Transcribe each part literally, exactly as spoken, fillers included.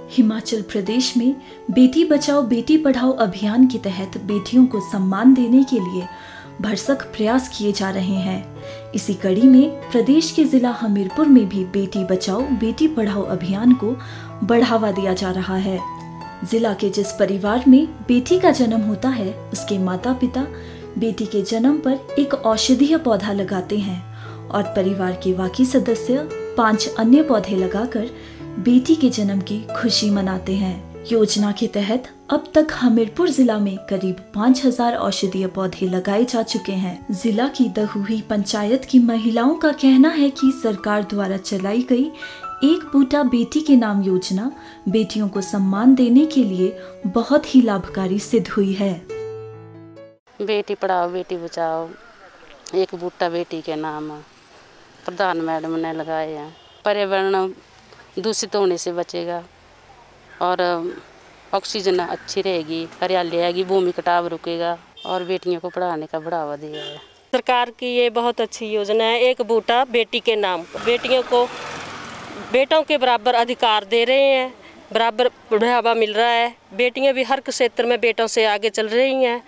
हिमाचल प्रदेश में बेटी बचाओ बेटी पढ़ाओ अभियान के तहत बेटियों को सम्मान देने के लिए भरसक प्रयास किए जा रहे हैं। इसी कड़ी में प्रदेश के जिला हमीरपुर में भी बेटी बचाओ बेटी पढ़ाओ अभियान को बढ़ावा दिया जा रहा है। जिला के जिस परिवार में बेटी का जन्म होता है, उसके माता पिता बेटी के जन्म पर एक औषधीय पौधा लगाते हैं और परिवार के बाकी सदस्य पांच अन्य पौधे लगाकर बेटी के जन्म की खुशी मनाते हैं। योजना के तहत अब तक हमीरपुर जिला में करीब पाँच हज़ार औषधीय पौधे लगाए जा चुके हैं। जिला की दहुही पंचायत की महिलाओं का कहना है कि सरकार द्वारा चलाई गई एक बूटा बेटी के नाम योजना बेटियों को सम्मान देने के लिए बहुत ही लाभकारी सिद्ध हुई है। बेटी पढ़ाओ बेटी बचाओ एक बूटा बेटी के नाम प्रधान मैडम ने लगाए हैं। पर्यावरण दूषित होने से बचेगा और ऑक्सीजन अच्छी रहेगी, हरियाली आएगी, भूमि कटाव रुकेगा और बेटियों को पढ़ाने का बढ़ावा दिया है। सरकार की ये बहुत अच्छी योजना है, एक बूटा बेटी के नाम। बेटियों को बेटों के बराबर अधिकार दे रहे हैं, बराबर बढ़ावा मिल रहा है। बेटियां भी हर क्षेत्र में बेटों से आगे चल रही हैं।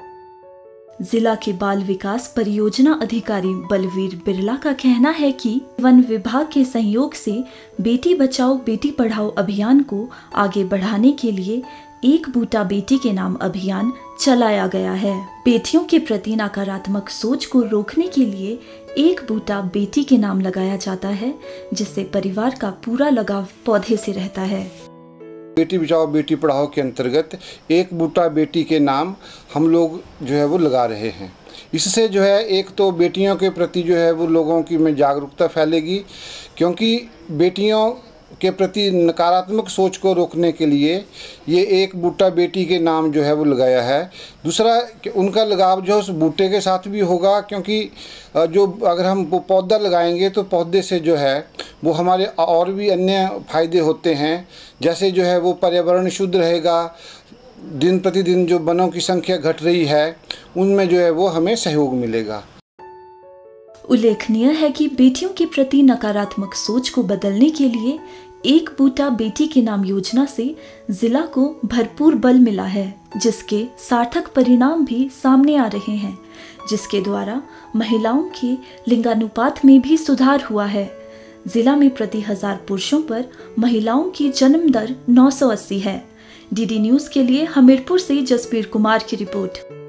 जिला के बाल विकास परियोजना अधिकारी बलवीर बिरला का कहना है कि वन विभाग के सहयोग से बेटी बचाओ बेटी पढ़ाओ अभियान को आगे बढ़ाने के लिए एक बूटा बेटी के नाम अभियान चलाया गया है। बेटियों के प्रति नकारात्मक सोच को रोकने के लिए एक बूटा बेटी के नाम लगाया जाता है, जिससे परिवार का पूरा लगाव पौधे से रहता है। बेटी बचाओ बेटी पढ़ाओ के अंतर्गत एक बूटा बेटी के नाम हम लोग जो है वो लगा रहे हैं। इससे जो है एक तो बेटियों के प्रति जो है वो लोगों की में जागरूकता फैलेगी, क्योंकि बेटियों के प्रति नकारात्मक सोच को रोकने के लिए ये एक बूटा बेटी के नाम जो है वो लगाया है। दूसरा कि उनका लगाव जो है उस बूटे के साथ भी होगा, क्योंकि जो अगर हम वो पौधा लगाएंगे तो पौधे से जो है वो हमारे और भी अन्य फ़ायदे होते हैं। जैसे जो है वो पर्यावरण शुद्ध रहेगा, दिन प्रतिदिन जो वनों की संख्या घट रही है उनमें जो है वो हमें सहयोग मिलेगा। उल्लेखनीय है कि बेटियों के प्रति नकारात्मक सोच को बदलने के लिए एक बूटा बेटी के नाम योजना से जिला को भरपूर बल मिला है, जिसके सार्थक परिणाम भी सामने आ रहे हैं, जिसके द्वारा महिलाओं के लिंगानुपात में भी सुधार हुआ है। जिला में प्रति हजार पुरुषों पर महिलाओं की जन्म दर नौ सौ अस्सी है। डीडी न्यूज़ के लिए हमीरपुर से जसबीर कुमार की रिपोर्ट।